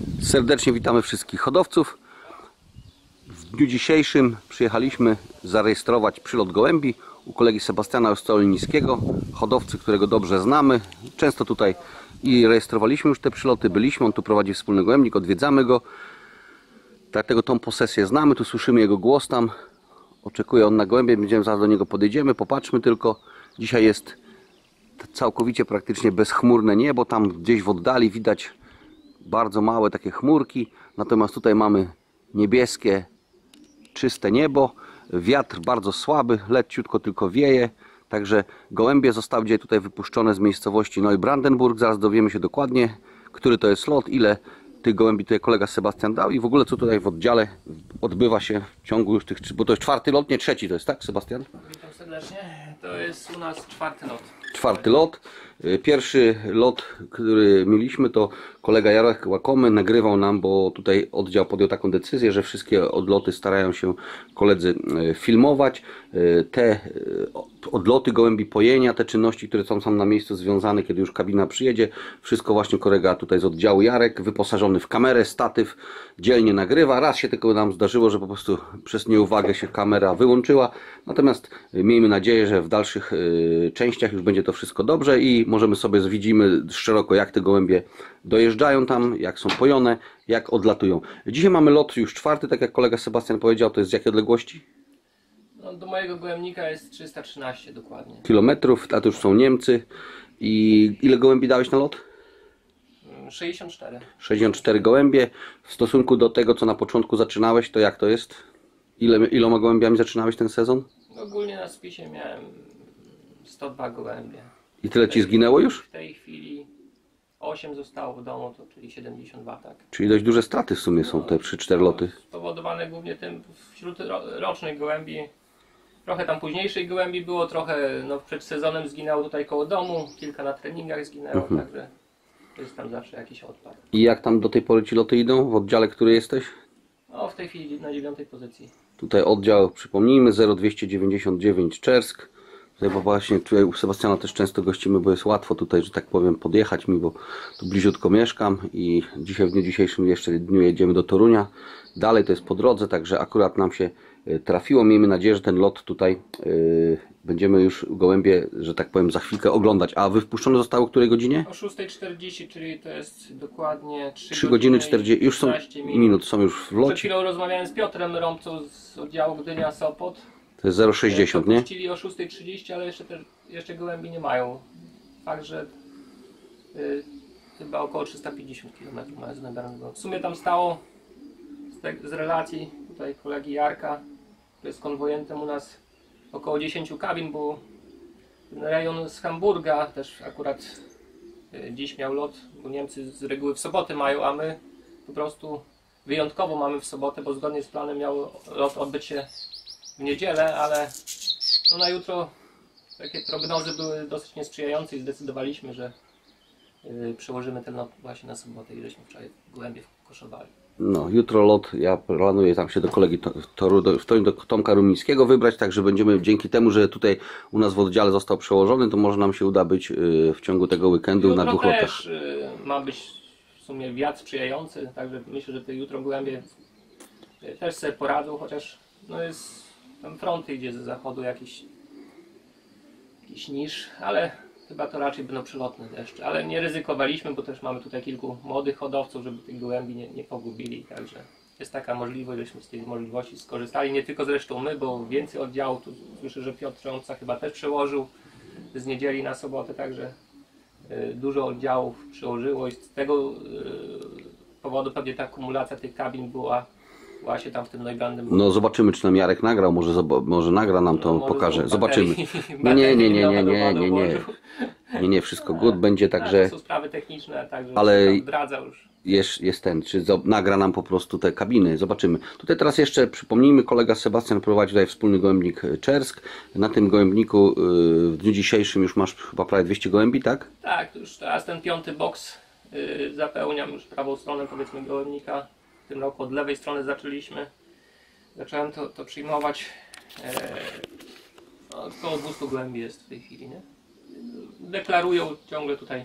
Serdecznie witamy wszystkich hodowców. W dniu dzisiejszym przyjechaliśmy zarejestrować przylot gołębi u kolegi Sebastiana Ostolińskiego, hodowcy, którego dobrze znamy. Często tutaj i rejestrowaliśmy już te przyloty, byliśmy, on tu prowadzi wspólny gołębnik, odwiedzamy go. Dlatego tą posesję znamy, tu słyszymy jego głos tam. Oczekuje on na gołębie, będziemy zaraz do niego podejdziemy, popatrzmy tylko. Dzisiaj jest całkowicie praktycznie bezchmurne niebo, tam gdzieś w oddali widać bardzo małe takie chmurki, natomiast tutaj mamy niebieskie, czyste niebo, wiatr bardzo słaby, leciutko tylko wieje, także gołębie zostały dzisiaj tutaj wypuszczone z miejscowości Neubrandenburg. Zaraz dowiemy się dokładnie, który to jest lot, ile tych gołębi tutaj kolega Sebastian dał i w ogóle co tutaj w oddziale odbywa się w ciągu już tych, bo to jest czwarty lot, nie trzeci to jest, tak Sebastian? Witam serdecznie, to jest u nas czwarty lot. Czwarty lot. Pierwszy lot, który mieliśmy, to kolega Jarek Łakomy nagrywał nam, bo tutaj oddział podjął taką decyzję, że wszystkie odloty starają się koledzy filmować. Te odloty gołębi pojenia, te czynności, które są na miejscu związane, kiedy już kabina przyjedzie, wszystko właśnie kolega tutaj z oddziału Jarek, wyposażony w kamerę, statyw, dzielnie nagrywa. Raz się tylko nam zdarzyło, że po prostu przez nieuwagę się kamera wyłączyła. Natomiast miejmy nadzieję, że w dalszych częściach już będzie to wszystko dobrze i możemy sobie widzimy szeroko, jak te gołębie dojeżdżają tam, jak są pojone, jak odlatują. Dzisiaj mamy lot już czwarty, tak jak kolega Sebastian powiedział, to jest z jakiej odległości? No, do mojego gołębnika jest 313 dokładnie. Kilometrów, a to już są Niemcy. I ile gołębi dałeś na lot? 64. 64 gołębie. W stosunku do tego, co na początku zaczynałeś, to jak to jest? Iloma gołębiami zaczynałeś ten sezon? Ogólnie na spisie miałem 102 gołębie. I tyle ci zginęło już? W tej chwili 8 zostało w domu, to czyli 72, tak. Czyli dość duże straty w sumie są te przy 4 loty. Spowodowane głównie tym wśród rocznych gołębi. Trochę tam późniejszych gołębi było, trochę no, przed sezonem zginęło tutaj koło domu, kilka na treningach zginęło, także jest tam zawsze jakiś odpad. I jak tam do tej pory ci loty idą? W oddziale, który jesteś? No, w tej chwili na 9. pozycji. Tutaj oddział, przypomnijmy, 0299 Czersk. Tutaj, bo właśnie tutaj u Sebastiana też często gościmy, bo jest łatwo tutaj, że tak powiem, podjechać mi, bo tu bliziutko mieszkam i dzisiaj w dniu dzisiejszym jeszcze dniu jedziemy do Torunia. Dalej to jest po drodze, także akurat nam się trafiło. Miejmy nadzieję, że ten lot tutaj będziemy już gołębie, że tak powiem, za chwilkę oglądać. A wypuszczone zostało o której godzinie? O 6:40, czyli to jest dokładnie 3 godziny 40, już są minut, są już w Przed locie. chwilą rozmawiałem z Piotrem Rąbcą z oddziału Gdynia-Sopot. To jest 0,60, nie? Puścili o 6:30, ale jeszcze gołębi nie mają. Fakt, że chyba około 350 km mają z Neubrandenburg. W sumie tam stało z relacji tutaj kolegi Jarka, który jest konwojentem u nas, około 10 kabin, bo ten rejon z Hamburga też akurat dziś miał lot, bo Niemcy z reguły w sobotę mają, a my po prostu wyjątkowo mamy w sobotę, bo zgodnie z planem miał lot odbyć się w niedzielę, ale no na jutro takie prognozy były dosyć niesprzyjające i zdecydowaliśmy, że przełożymy ten lot właśnie na sobotę i żeśmy wczoraj gołębie koszowali. No, jutro lot, ja planuję tam się do kolegi do Tomka Rumińskiego wybrać, także będziemy dzięki temu, że tutaj u nas w oddziale został przełożony, to może nam się uda być w ciągu tego weekendu Jutro na 2 lotach. też ma być w sumie wiatr sprzyjający, także myślę, że te jutro gołębie też sobie poradzą, chociaż no jest tam front idzie ze zachodu jakiś niż, ale chyba to raczej będą przelotne deszcze, ale nie ryzykowaliśmy, bo też mamy tutaj kilku młodych hodowców, żeby tych gołębi nie pogubili, także jest taka możliwość, żeśmy z tej możliwości skorzystali, nie tylko zresztą my, bo więcej oddziałów, tu słyszę, że Piotr Rąbca chyba też przełożył z niedzieli na sobotę, także dużo oddziałów przełożyło i z tego powodu pewnie ta akumulacja tych kabin była właśnie tam w tym Neubrandenburgu. No zobaczymy, czy nam Jarek nagrał, może nagra nam to, No, pokaże, może zobaczymy. Nie, wszystko good będzie, także... To są sprawy techniczne, także ale tam zdradzał już. jest ten, czy nagra nam po prostu te kabiny, zobaczymy. Tutaj teraz jeszcze przypomnijmy, kolega Sebastian prowadzi tutaj wspólny gołębnik Czersk. Na tym gołębniku w dniu dzisiejszym już masz chyba prawie 200 gołębi, tak? Tak, już teraz ten 5. boks zapełniam już prawą stronę, powiedzmy, gołębnika. W tym roku od lewej strony zacząłem to przyjmować. Około 200 gołębi jest w tej chwili, nie? Deklarują ciągle tutaj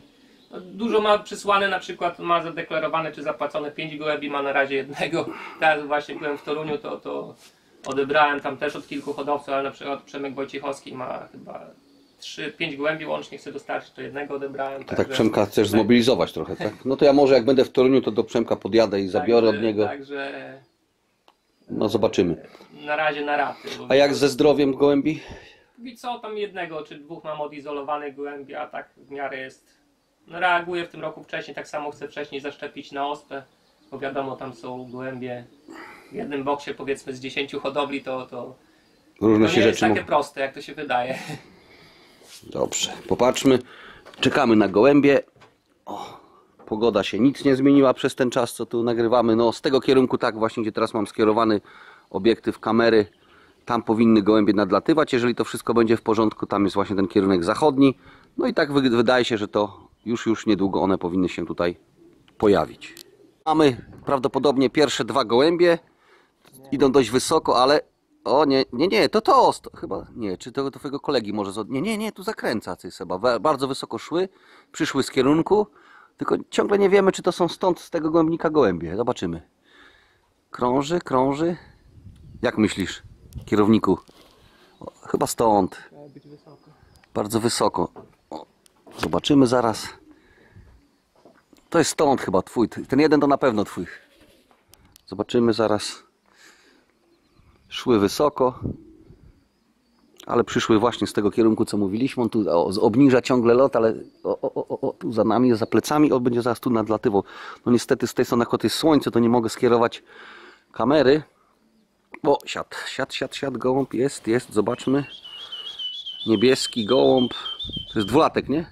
No, dużo ma przysłane, na przykład ma zadeklarowane czy zapłacone 5 gołębi, ma na razie jednego. Teraz właśnie byłem w Toruniu, to odebrałem tam też od kilku hodowców, ale na przykład Przemek Wojciechowski ma chyba 5 gołębi łącznie, chce dostarczyć, to jednego odebrałem. To tak Przemka chcesz zmobilizować trochę, tak? No to ja może jak będę w Toruniu, to do Przemka podjadę i zabiorę od niego. Także No zobaczymy. na razie na raty. A jak ze zdrowiem gołębi? I co tam jednego czy dwóch mam odizolowanych gołębi, a tak w miarę jest. No, reaguję w tym roku wcześniej, tak samo chcę wcześniej zaszczepić na ospę, bo wiadomo, tam są gołębie w jednym boksie powiedzmy z 10 hodowli, to Różne nie się jest rzeczy takie proste, jak to się wydaje. Dobrze, popatrzmy. Czekamy na gołębie. O, pogoda się nic nie zmieniła przez ten czas, co tu nagrywamy. No z tego kierunku, tak właśnie, gdzie teraz mam skierowany obiektyw kamery, tam powinny gołębie nadlatywać. Jeżeli to wszystko będzie w porządku, tam jest właśnie ten kierunek zachodni. No i tak wydaje się, że to już niedługo one powinny się tutaj pojawić. Mamy prawdopodobnie pierwsze dwa gołębie. Idą dość wysoko, ale... O nie, to chyba nie, czy to twojego kolegi może nie, tu zakręca coś Seba. Bardzo wysoko szły, przyszły z kierunku, tylko ciągle nie wiemy, czy to są stąd z tego gołębnika gołębie. Zobaczymy. Krąży. Jak myślisz, kierowniku? O, chyba stąd. Trzeba być wysoko. Bardzo wysoko. O, zobaczymy zaraz. To jest stąd chyba twój. Ten jeden to na pewno twój. Zobaczymy zaraz. Szły wysoko, ale przyszły właśnie z tego kierunku, co mówiliśmy. On tu obniża ciągle lot, ale tu za nami, za plecami, on będzie zaraz tu nadlatywał. No niestety z tej strony, jak jest słońce, to nie mogę skierować kamery. O, siad, gołąb jest, zobaczmy. Niebieski gołąb, to jest dwulatek, nie?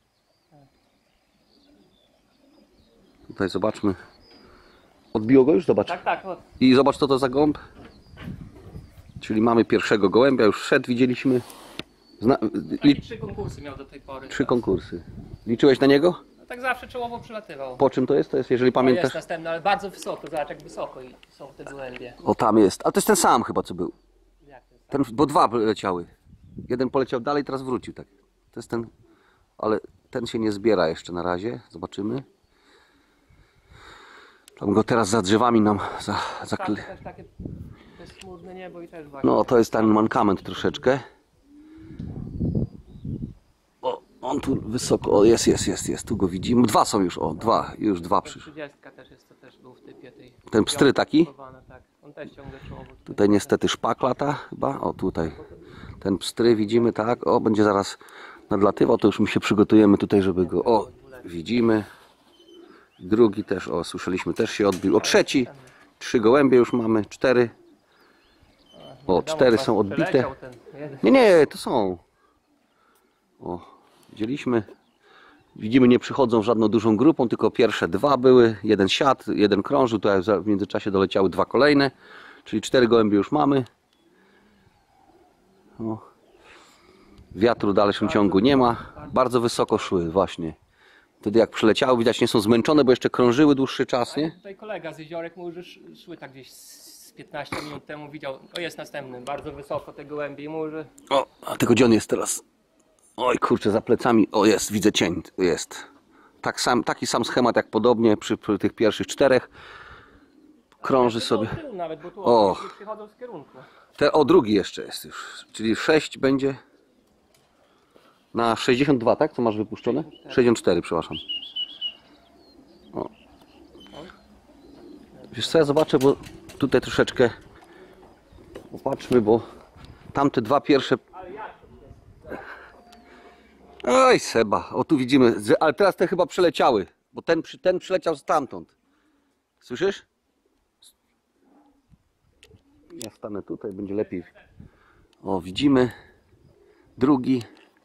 Tutaj zobaczmy. Odbiło go już? Zobacz. Tak. I zobacz, co to za gołąb. Czyli mamy pierwszego gołębia, już wszedł, widzieliśmy. 3 konkursy miał do tej pory. 3 konkursy. Liczyłeś na niego? No, tak zawsze czołowo przylatywał. Po czym to jest? To jest, jeżeli To pamiętasz? jest następny, ale bardzo wysoko, zobacz jak wysoko i są te gołębie. O, tam jest. Ale to jest ten sam chyba, co był. Jak to jest? Bo dwa leciały. Jeden poleciał dalej, teraz wrócił. Tak. To jest ten, ale ten się nie zbiera jeszcze na razie. Zobaczymy. Tam go teraz za drzewami nam Tak, też takie bezchmurne niebo i też właśnie. No, to jest ten mankament troszeczkę. O, on tu wysoko. O, jest. Tu go widzimy. Dwa są już. O, już dwa przyszły. 30 też jest, to też był w typie tej. Ten pstry taki? Tak. On też ciągle czołowo. Tutaj niestety szpak lata chyba. O, tutaj. Ten pstry widzimy, tak. O, będzie zaraz nadlatywał. To już my się przygotujemy tutaj, żeby go... O, widzimy. Drugi też, o, słyszeliśmy, też się odbił. O, trzeci. 3 gołębie już mamy. 4. O, 4 są odbite. Nie, to są. O, widzieliśmy. Widzimy, nie przychodzą żadną dużą grupą, tylko pierwsze 2 były. Jeden siadł, jeden krążył. Tutaj w międzyczasie doleciały 2 kolejne. Czyli 4 gołębie już mamy. O. Wiatru w dalszym ciągu nie ma. Bardzo wysoko szły właśnie. Wtedy jak przyleciały, widać nie są zmęczone, bo jeszcze krążyły dłuższy czas, nie? Tutaj kolega z jeziorek mówił, że szły tak gdzieś z 15 minut temu, widział, to jest następny, bardzo wysoko te gołębie i mówił, że... O, a tego gdzie on jest teraz? Oj kurczę, za plecami, o jest, widzę cień, jest. Taki sam schemat jak podobnie przy tych pierwszych 4. Krąży sobie. Tyłu nawet, bo tu O. przychodzą z kierunku. O, drugi jeszcze jest już, czyli 6 będzie na 62, tak? Co masz wypuszczone? 64, przepraszam. O. Wiesz co, ja zobaczę, bo tutaj troszeczkę popatrzmy, bo tamte 2 pierwsze... Oj Seba, o tu widzimy, ale teraz te chyba przeleciały, bo ten przyleciał stamtąd. Słyszysz? Ja stanę tutaj, będzie lepiej. O, widzimy. Drugi.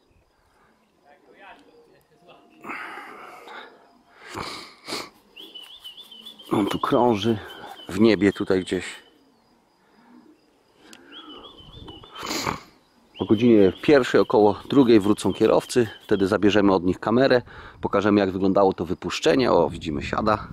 On tu krąży w niebie tutaj gdzieś. O godzinie 1, około 2 wrócą kierowcy. Wtedy zabierzemy od nich kamerę. Pokażemy, jak wyglądało to wypuszczenie. O, widzimy, siada.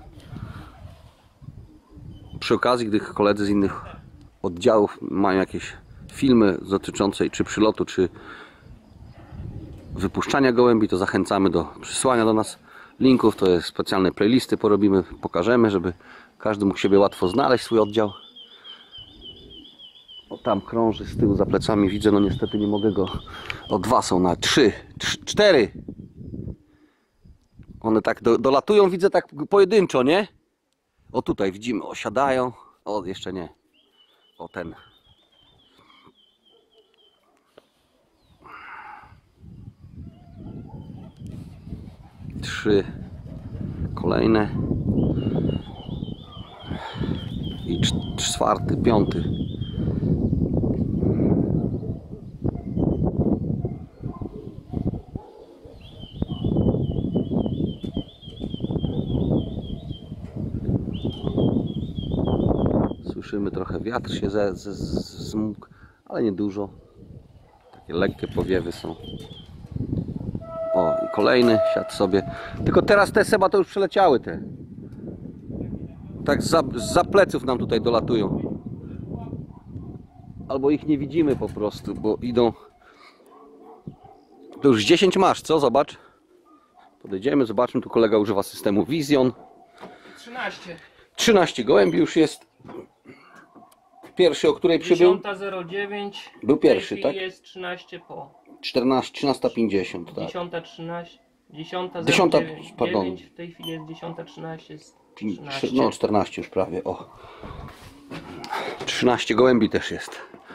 Przy okazji, gdy koledzy z innych oddziałów mają jakieś filmy dotyczące czy przylotu, czy wypuszczania gołębi, to zachęcamy do przysłania do nas linków, to jest specjalne playlisty porobimy, pokażemy, żeby każdy mógł siebie łatwo znaleźć, swój oddział. O, tam krąży z tyłu za plecami, widzę, no niestety nie mogę go. O, 2 są na 3, 4. One tak dolatują, widzę tak pojedynczo, nie? O, tutaj widzimy, osiadają. O, jeszcze nie. O, ten. Trzy kolejne i 4., 5. Słyszymy trochę, wiatr się zmógł, ale nie dużo. Takie lekkie powiewy są. O, i kolejny siadł sobie. Tylko teraz te, Seba, to już przeleciały te. Tak za pleców nam tutaj dolatują. Albo ich nie widzimy po prostu, bo idą. To już 10 masz, co? Zobacz. Podejdziemy, zobaczmy. Tu kolega używa systemu Vision. 13. 13 gołębi już jest. Pierwszy, o której przybył? 10.09. Był pierwszy, w tej tak? chwili jest 13 po. 13:50, tak. 10.13. 10:09, pardon. W tej chwili jest 10.13. Jest 13. No 14 już prawie, o. 13 gołębi też jest.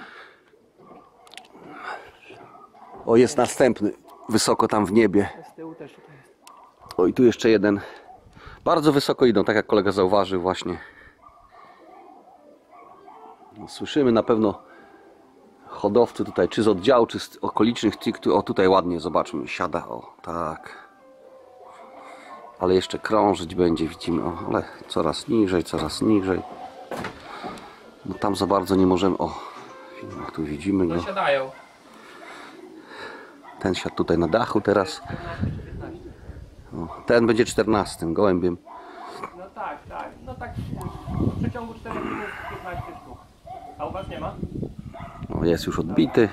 O, jest następny. Wysoko tam w niebie. Z tyłu też tutaj jest. O, i tu jeszcze jeden. Bardzo wysoko idą, tak jak kolega zauważył właśnie. No, słyszymy na pewno hodowcy tutaj, czy z oddziału, czy z okolicznych tych, o tutaj ładnie, zobaczmy, siada, o, tak. Ale jeszcze krążyć będzie, widzimy, o, ale coraz niżej. No tam za bardzo nie możemy, o, tu widzimy go. Dosiadają. Ten siadł tutaj na dachu teraz. O, ten będzie 14 gołębiem. No tak. No tak w przeciągu 4 minut 15 sztuk. A u was nie ma? O, jest już odbity.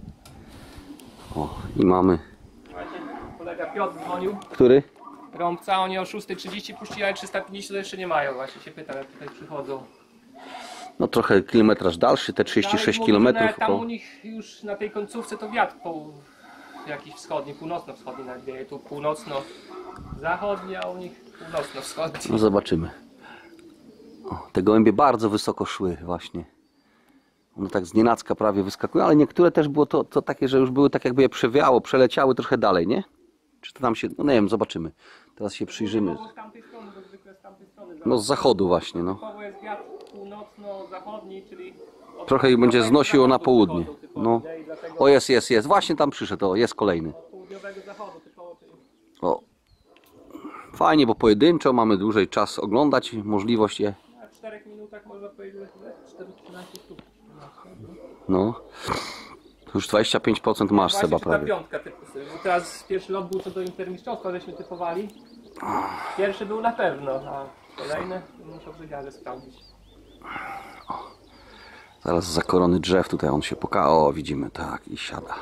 O, i mamy. Właśnie kolega Piotr dzwonił. Który? Rąbca, oni o 6:30 puścili, ale 350 to jeszcze nie mają. Właśnie się pytam, jak tutaj przychodzą. No trochę kilometraż dalszy, te 36 km. Nawet tam u nich już na tej końcówce to wiatr jakiś wschodni, północno-wschodni nawet wieje. Tu północno-zachodni, a u nich północno-wschodni. No zobaczymy. O, te gołębie bardzo wysoko szły właśnie. One tak znienacka prawie wyskakują, ale niektóre też było to takie, że już były tak jakby je przewiało, przeleciały trochę dalej, nie? Czy to tam się, no nie wiem, zobaczymy. Teraz się przyjrzymy. Z tamtej strony, bo zwykle z tamtej strony. No z zachodu właśnie, no. Typowo jest wiatr północno-zachodni, czyli... Trochę ich będzie znosiło na południe. Przychodzą typowo, No. nie? I dlatego O, jest. Właśnie tam przyszedł, o, jest kolejny. od południowego zachodu typowo, czyli... O. Fajnie, bo pojedynczo mamy dłużej czas oglądać, możliwość je. Na 4 minutach można powiedzieć, że 14 sztuk. No. To już 25% masz, Właśnie Seba, czy ta prawie. piątka teraz pierwszy lot był co do intermistrzostwa, żeśmy typowali. Pierwszy był na pewno, a kolejny muszę w zegarze sprawdzić. Zaraz za korony drzew tutaj on się pokaże. O, widzimy, tak, i siada.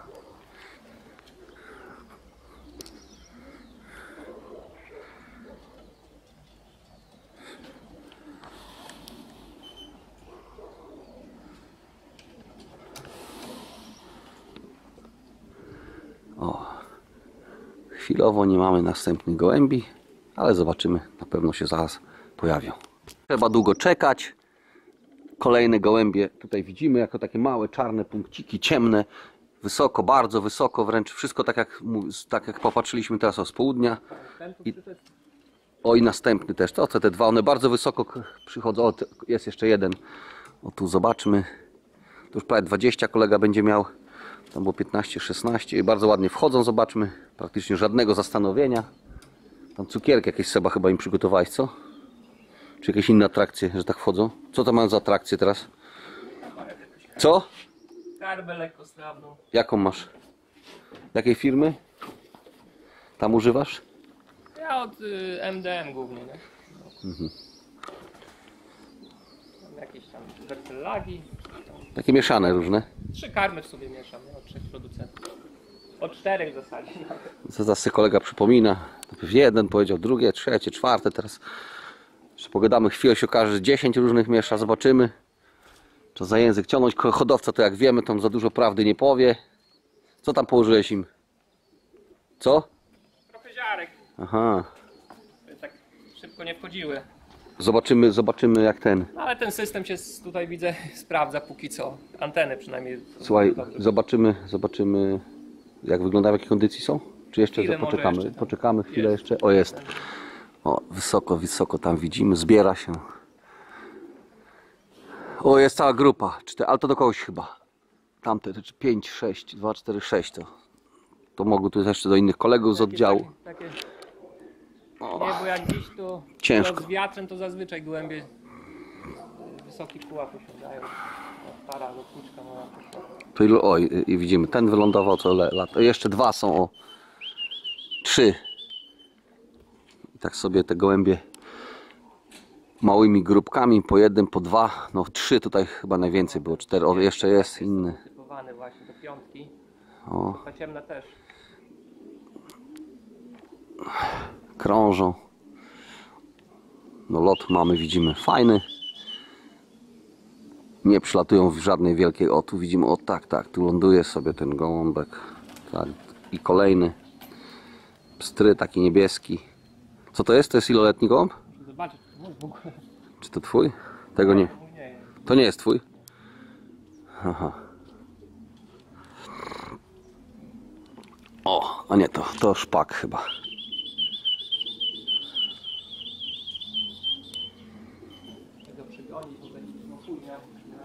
O. Chwilowo nie mamy następnych gołębi, ale zobaczymy, na pewno się zaraz pojawią. Trzeba długo czekać. Kolejne gołębie tutaj widzimy jako takie małe czarne punkciki, ciemne, wysoko, bardzo wysoko, wręcz wszystko tak jak popatrzyliśmy teraz z południa. O, i następny też, to te dwa, one bardzo wysoko przychodzą. O, jest jeszcze jeden, o tu zobaczmy, tu już prawie 20 kolega będzie miał, tam było 15, 16 i bardzo ładnie wchodzą, zobaczmy, praktycznie żadnego zastanowienia. Tam cukierki jakieś, Seba, chyba im przygotowałeś, co? Czy jakieś inne atrakcje, że tak wchodzą? Co to mają za atrakcje teraz? Co? Karbę lekkostrawną. Jaką masz? Jakiej firmy? Tam używasz? Ja od MDM głównie, nie? Mam jakieś tam wertellagi. Takie mieszane różne. 3 karmy w sobie mieszam, nie? Od 3 producentów. O 4 w zasadzie. Zaraz sobie kolega przypomina. Najpierw jeden powiedział, drugie, trzecie, czwarte. Teraz jeszcze pogadamy chwilę, się okaże, że 10 różnych miesza. Zobaczymy. Trzeba za język ciągnąć. Hodowca to jak wiemy, tam za dużo prawdy nie powie. Co tam położyłeś im? Co? Trochę ziarek. Aha. Tak szybko nie wchodziły. Zobaczymy jak ten. No, ale ten system się tutaj widzę sprawdza póki co. Anteny przynajmniej. Słuchaj, dobrze. zobaczymy jak wyglądają, w jakiej kondycji są? Czy jeszcze Chwilę może poczekamy? jeszcze tam. Poczekamy chwilę Jest. jeszcze. O, jest. O, wysoko tam widzimy, zbiera się. O, jest cała grupa, ale to do kogoś chyba. Tamte 5, 6, 2, 4, 6 to mogło tu jeszcze do innych kolegów z oddziału. Takie... Nie, bo jak dziś to Ciężko. z wiatrem to zazwyczaj gołębie wysoki pułap osiągają. Stara lotniczka moja poszła. Tu oj, i widzimy, ten wylądował co lata. Jeszcze dwa są, o 3. I tak sobie te gołębie małymi grupkami, po jednym, po dwa, no 3 tutaj chyba najwięcej było, 4, o jeszcze jest inny. Typowany właśnie do piątki. O, Ta ciemna też. krążą. No lot mamy, widzimy, fajny. Nie przylatują w żadnej wielkiej, o tu widzimy, o tak, tu ląduje sobie ten gołąbek. Tak, i kolejny. Pstry taki niebieski. Co to jest? To jest iloletni gołąb? Zobaczcie, to mój w ogóle. Czy to twój? Tego nie. Mój nie jest. To nie jest twój? Aha. O, a nie, to szpak chyba. Tego przygoni tutaj. No chuj, nie.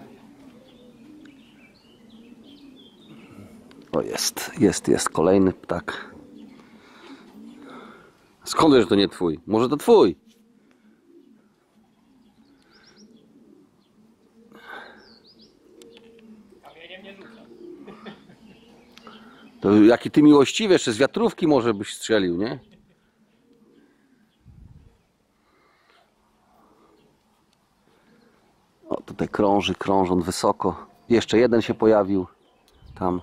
O, jest kolejny ptak. Skąd wiesz, że to nie twój? Może to twój? Kamieniem nie rzucam. To jaki ty miłościwy, jeszcze z wiatrówki może byś strzelił, nie? O, tutaj krążą wysoko. Jeszcze jeden się pojawił. Tam.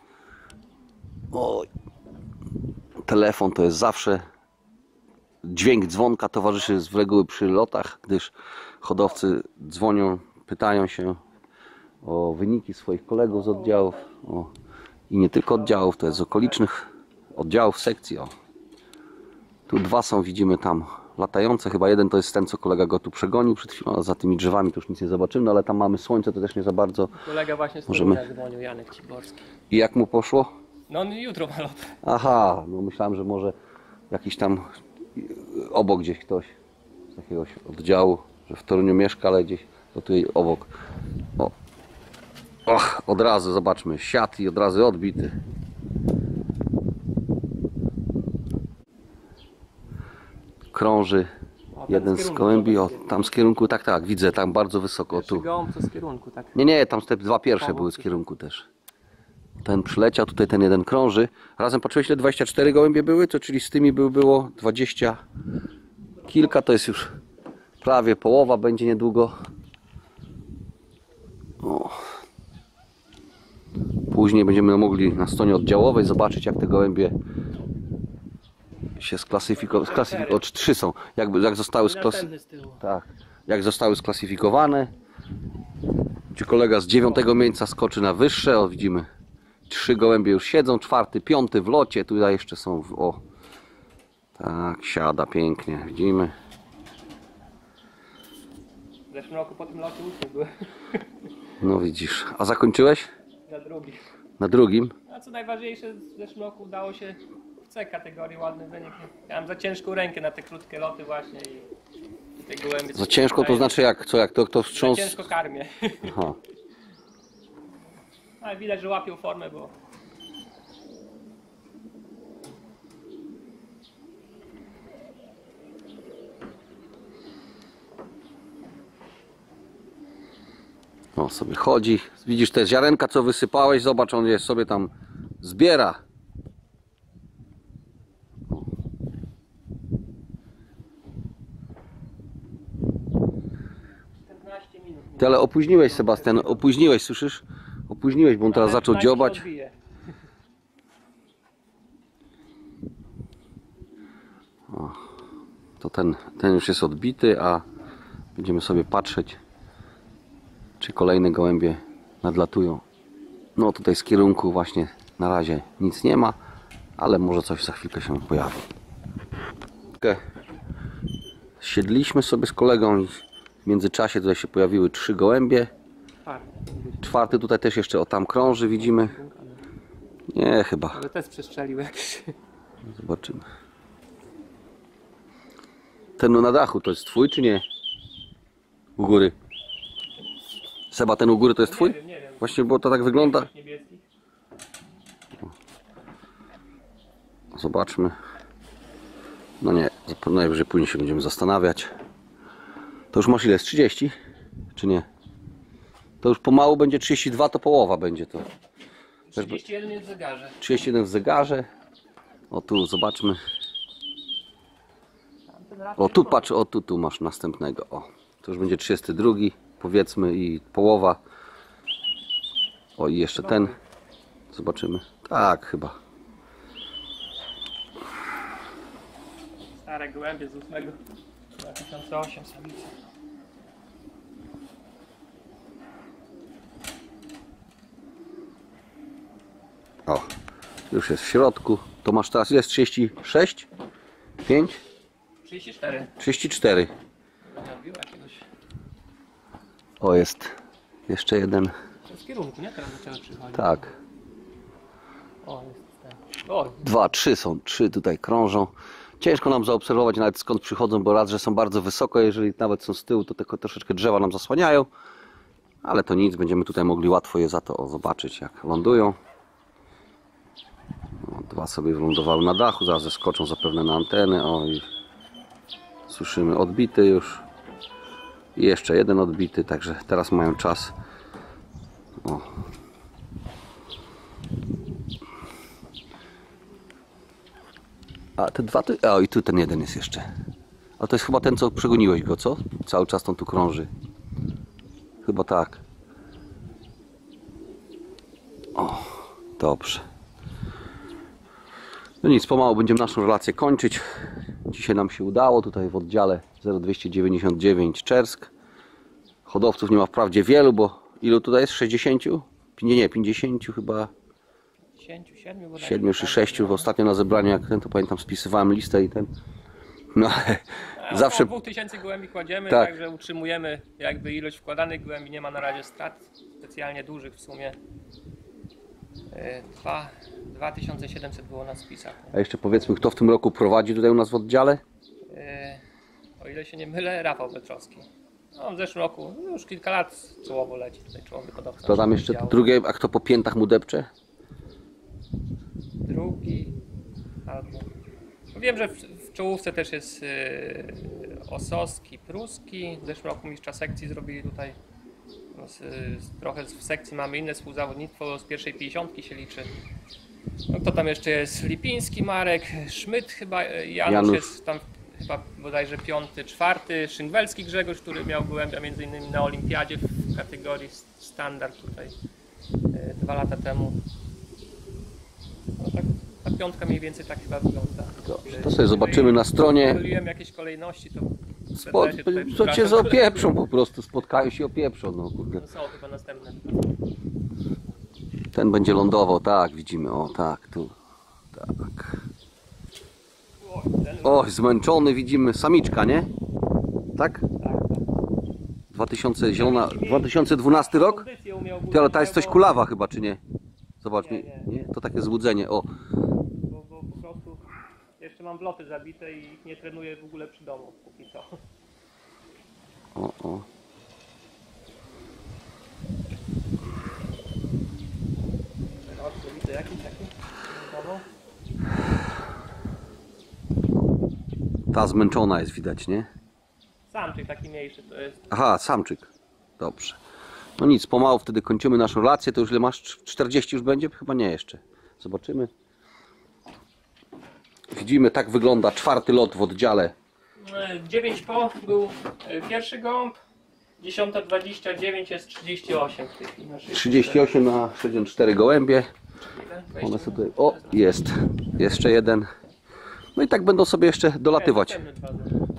Oj. Telefon to jest zawsze. Dźwięk dzwonka towarzyszy z reguły przy lotach, gdyż hodowcy dzwonią, pytają się o wyniki swoich kolegów z oddziałów. I nie tylko oddziałów, to jest z okolicznych oddziałów, sekcji. O. Tu dwa są, widzimy tam latające. Chyba jeden to jest ten, co kolega go tu przegonił przed chwilą, a za tymi drzewami to już nic nie zobaczymy, no ale tam mamy słońce, to też nie za bardzo. Kolega właśnie z Możemy- Torunia dzwonił, Janek Ciborski. I jak mu poszło? No on jutro ma lot. Aha, no myślałem, że może jakiś tam obok gdzieś ktoś z jakiegoś oddziału, że w Toruniu mieszka, ale gdzieś to tutaj obok. O. Och, od razu zobaczmy, siat i od razu odbity. Krąży O, ten jeden z kierunku gołębi, o zobaczcie. tam z kierunku, tak, widzę, tam bardzo wysoko, o Pierwszy tu. gołąb to z kierunku, tak. Nie, tam te dwa pierwsze Powód były z czy- kierunku też. Ten przyleciał, tutaj ten jeden krąży. Razem patrzyłeś, ile 24 gołębie były, to czyli z tymi było 20 kilka, to jest już prawie połowa, będzie niedługo. O. Później będziemy mogli na stronie oddziałowej zobaczyć, jak te gołębie się sklasyfikowały. O, 3 są. Jak zostały I następny z tyłu. tak, jak zostały sklasyfikowane. Czy kolega z 9 miejsca skoczy na wyższe? O, widzimy, 3 gołębie już siedzą, 4., 5. w locie. Tutaj jeszcze są, o, tak, siada pięknie, widzimy. W zeszłym roku po tym locie 8 były. No widzisz, a zakończyłeś? Na drugi. Na drugim? A co najważniejsze, w zeszłym roku udało się w C kategorii ładny wynik. Miałem za ciężką rękę na te krótkie loty właśnie i te gołębie. Za ciężko to znaczy jak? Co, jak to kto Za wstrząs? ciężko karmię. Aha. Ale widać, że łapią formę, bo O, sobie chodzi. Widzisz te ziarenka, co wysypałeś? Zobacz, on je sobie tam zbiera. 15 minut. Ty ale opóźniłeś, Sebastian, opóźniłeś, słyszysz? Opóźniłeś, bo on teraz Ale zaczął przynajmniej dziobać. się odbije. To ten już jest odbity, a będziemy sobie patrzeć, czy kolejne gołębie nadlatują. No tutaj z kierunku właśnie na razie nic nie ma, ale może coś za chwilkę się pojawi. Siedliśmy sobie z kolegą i w międzyczasie tutaj się pojawiły 3 gołębie. Czwarty tutaj też jeszcze tam krąży, widzimy. Nie, chyba. Ale też przestrzelił jakiś. Zobaczymy. Ten na dachu to jest twój, czy nie? U góry. Seba, ten u góry to jest twój? Nie wiem. Właśnie, bo to tak wygląda. Niebieskich. Zobaczmy. No nie, najwyżej później się będziemy zastanawiać. To już masz ile? Z 30? Czy nie? To już pomału będzie 32, to połowa będzie to. 31 jest w zegarze. 31 w zegarze. O tu, zobaczmy. O tu patrz, o tu masz następnego. O, to już będzie 32, powiedzmy, i połowa. O, i jeszcze ten. Zobaczymy. Tak, chyba. Stare gołębie z 8 2008 samice. O, już jest w środku. To masz teraz ile? Jest 36? 5? 34. 34. Robił jakiegoś. O, jest jeszcze jeden. To z kierunku, nie? Teraz zaczęły przychodzić. Tak. O, jest ten. O, 2, 3 są. 3 tutaj krążą. Ciężko nam zaobserwować nawet skąd przychodzą, bo raz, że są bardzo wysoko, jeżeli nawet są z tyłu, to tylko troszeczkę drzewa nam zasłaniają. Ale to nic, będziemy tutaj mogli łatwo je za to zobaczyć, jak lądują. No, 2 sobie wylądowały na dachu, zaraz zeskoczą zapewne na anteny. O, i słyszymy odbity już. I jeszcze jeden odbity, także teraz mają czas. O. A te 2 tu... O, i tu ten jeden jest jeszcze. A to jest chyba ten, co przegoniłeś go, co? Cały czas on tu krąży. Chyba tak. O, dobrze. No nic, pomału będziemy naszą relację kończyć. Dzisiaj nam się udało, tutaj w oddziale 0299 Czersk. Hodowców nie ma wprawdzie wielu, bo ilu tutaj jest? 60? Nie, 50 chyba. 7 7 czy 6 ostatnio na zebraniu, jak ten, to pamiętam, spisywałem listę i ten. No ale zawsze. Około 2000 gołębi kładziemy, Tak. także utrzymujemy jakby ilość wkładanych gołębi, nie ma na razie strat specjalnie dużych w sumie. 2700 było na spisach. A jeszcze powiedzmy, kto w tym roku prowadzi tutaj u nas w oddziale? O ile się nie mylę, Rafał Petrowski. No, w zeszłym roku już kilka lat czołowo leci tutaj czołowy hodowca. To tam jeszcze drugie, a kto po piętach mu depcze? Drugi albo... Wiem, że w czołówce też jest Osowski, Pruski. W zeszłym roku mistrza sekcji zrobili tutaj. No, trochę w sekcji mamy inne współzawodnictwo, z pierwszej 50 się liczy. No, kto tam jeszcze jest? Lipiński Marek, Szmyt chyba, Janusz jest tam chyba bodajże 5., 4. Szynwelski Grzegorz, który miał gołębia między innymi na olimpiadzie w kategorii standard tutaj 2 lata temu. No, tak, ta piątka mniej więcej tak chyba wygląda. Dobrze, to sobie zobaczymy na stronie. Myliłem jakieś kolejności, to Co cię zaopieprzą po prostu, spotkają się i opieprzą. No, kurde. No są chyba następne. Ten będzie lądował, tak, widzimy, o tak, tu. Tak. O, zmęczony, widzimy, samiczka, nie? Tak? 2012 rok? Ty, ale ta jest coś kulawa chyba, czy nie? Zobacz, nie? To takie złudzenie, o. Bo po prostu jeszcze mam wloty zabite i ich nie trenuję w ogóle przy domu póki co. O. Widzę jakiś taki? Ta zmęczona jest, widać, nie? Samczyk taki mniejszy to jest. Aha, samczyk. Dobrze. No nic, pomału wtedy kończymy naszą relację. To już ile masz? 40 już będzie? Chyba nie jeszcze. Zobaczymy. Widzimy, tak wygląda 4. lot w oddziale. 9 po był pierwszy gąb. 10:29 jest 38 w tej chwili. 38 na 64 gołębie. One sobie tutaj... O, jest. Jeszcze jeden. No i tak będą sobie jeszcze dolatywać.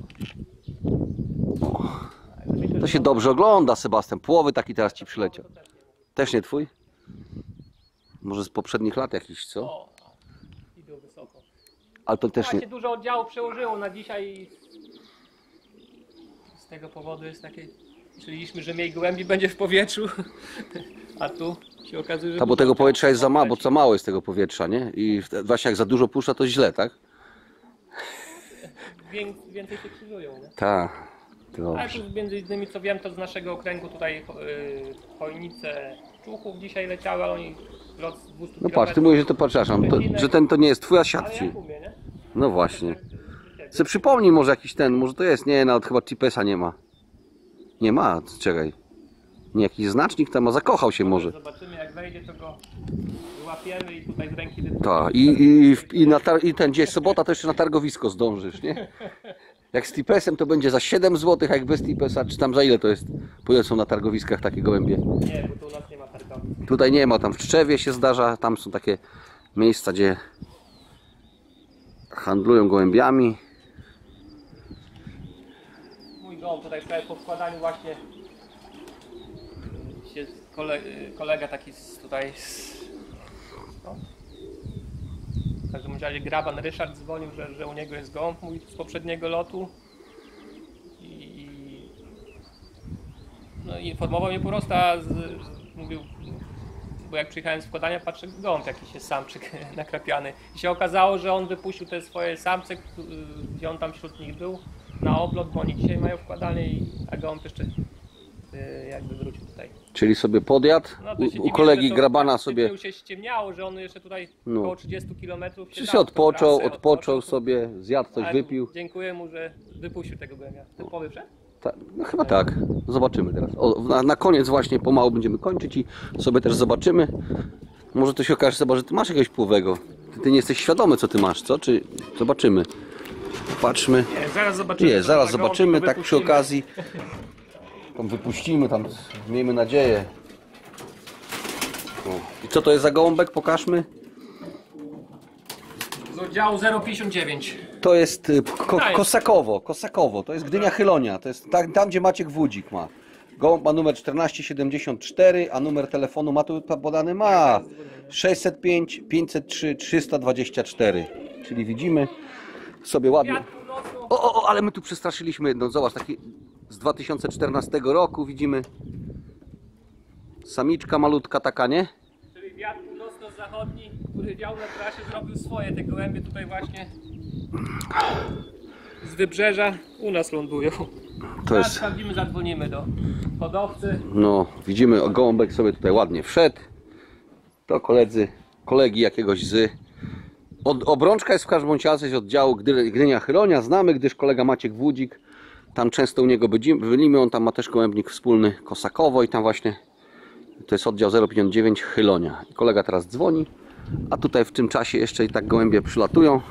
się dobrze ogląda, Sebastian. Połowy taki teraz ci przyleciał. Też nie twój? Może z poprzednich lat jakiś, co? O, idą wysoko. Ale to też Właśnie nie. dużo oddziałów przełożyło na dzisiaj i z tego powodu jest takie... Myśleliśmy, że mniej gołębi będzie w powietrzu, a tu się okazuje, że... Ta, bo dużo tego oddziałów powietrza jest za mało, bo leci. za mało jest tego powietrza, nie? I właśnie jak za dużo puszcza, to źle, tak? Więcej się krzyżują, nie? Tak. Ale Dobrze. tu między innymi co wiem, to z naszego okręgu tutaj chojnice Człuchów dzisiaj leciały, ale oni lot z 200 No patrz, ty mówisz, że to, przepraszam, że ten to nie jest twój, a ale siatci. jak umie, nie? No właśnie. Se przypomnij może jakiś ten, może to jest, nie, nawet chyba GPS-a nie ma. Nie ma, czekaj. Nie, jakiś znacznik tam, a zakochał się może. Zobaczymy, jak wejdzie, to go łapiemy i tutaj z ręki... Tak, i ten gdzieś sobota to jeszcze na targowisko zdążysz, nie? Jak z tipesem to będzie za 7 zł, a jak bez tipesa, czy tam za ile to jest? Po ile są na targowiskach takie gołębie? Nie, bo tu u nas nie ma targowisk. Tutaj nie ma, tam w Tczewie się zdarza, tam są takie miejsca, gdzie handlują gołębiami. Mój gołąb tutaj wczoraj po wkładaniu właśnie się kolega taki tutaj no, w każdym razie Graban Ryszard dzwonił, że u niego jest gołąb mój z poprzedniego lotu i no i informował mnie po prostu, mówił, bo jak przyjechałem z wkładania, patrzę, gołąb jakiś jest samczyk nakrapiany i się okazało, że on wypuścił te swoje samce, gdzie on tam wśród nich był na oblot, bo oni dzisiaj mają wkładanie, a gołąb jeszcze jakby wrócił tutaj. Czyli sobie podjadł, No, to się u dziwię, kolegi że to Grabana tak sobie się ściemniało, że on jeszcze tutaj No. około 30 km czy się odpoczął sobie, zjadł coś, Ale wypił. Dziękuję mu, że wypuścił tego gołębia. Typowy przed? No chyba tak, zobaczymy teraz. Na koniec właśnie pomału będziemy kończyć i sobie też zobaczymy. Może to się okaże, Seba, że ty masz jakiegoś płowego. Ty nie jesteś świadomy, co ty masz, co? Czy zobaczymy. Patrzmy. Nie, zaraz zobaczymy. Nie, zaraz Tego zobaczymy, gołąbka tak przy wypuścimy. okazji. Tam wypuścimy, tam miejmy nadzieję. O. I co to jest za gołąbek? Pokażmy. Z oddziału 059. To jest Nice. Kosakowo, to jest Gdynia Chylonia, to jest tam gdzie Maciek Wódzik ma. Gołąb ma numer 1474, a numer telefonu ma tu podany? Ma 605 503 324. Czyli widzimy sobie ładnie. Wiatr północno. Ale my tu przestraszyliśmy jedną, zobacz, taki z 2014 roku widzimy. Samiczka malutka taka, nie? Czyli wiatr północno-zachodni, który wiał na trasie, zrobił swoje. Te gołębie tutaj właśnie z wybrzeża u nas lądują. To Teraz jest, sprawdzimy, zadzwonimy do hodowcy. no widzimy, gołąbek sobie tutaj ładnie wszedł. To kolegi jakiegoś obrączka jest w każdym bądź razie z oddziału Gdynia Chylonia. Znamy, gdyż kolega Maciek Wódzik, tam często u niego byliśmy, on tam ma też gołębnik wspólny Kosakowo i tam właśnie to jest oddział 059 Chylonia. I kolega teraz dzwoni, a tutaj w tym czasie jeszcze i tak gołębie przylatują.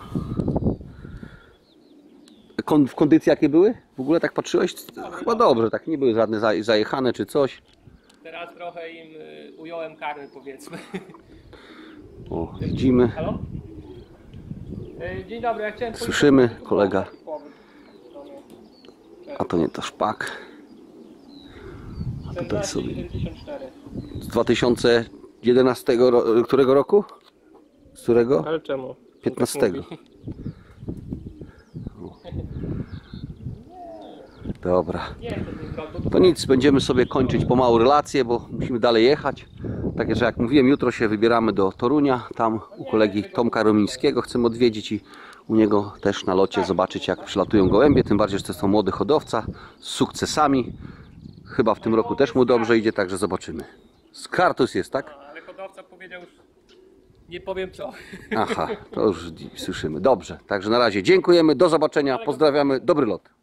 W kondycji jakie były? W ogóle tak patrzyłeś? Chyba dobrze, tak nie były żadne zajechane czy coś. Teraz trochę im ująłem karmy, powiedzmy. O, widzimy. Halo? Dzień dobry, ja chciałem... Słyszymy, kolega. A to nie to szpak. A tutaj sobie 14,74. z 2011 którego roku? Z którego? Ale czemu? 15. Tak mówi. Dobra. Nie, to tylko... To nic, będziemy sobie kończyć pomału relację, bo musimy dalej jechać. Także że jak mówiłem, jutro się wybieramy do Torunia. Tam u kolegi Tomka Romińskiego chcemy odwiedzić i u niego też na locie zobaczyć, jak przylatują gołębie. Tym bardziej, że to jest młody hodowca z sukcesami. Chyba w tym roku też mu dobrze idzie, także zobaczymy. Skartus jest, tak? Ale hodowca powiedział już... Nie powiem co. Aha, to już słyszymy. Dobrze, także na razie dziękujemy, do zobaczenia, pozdrawiamy, dobry lot.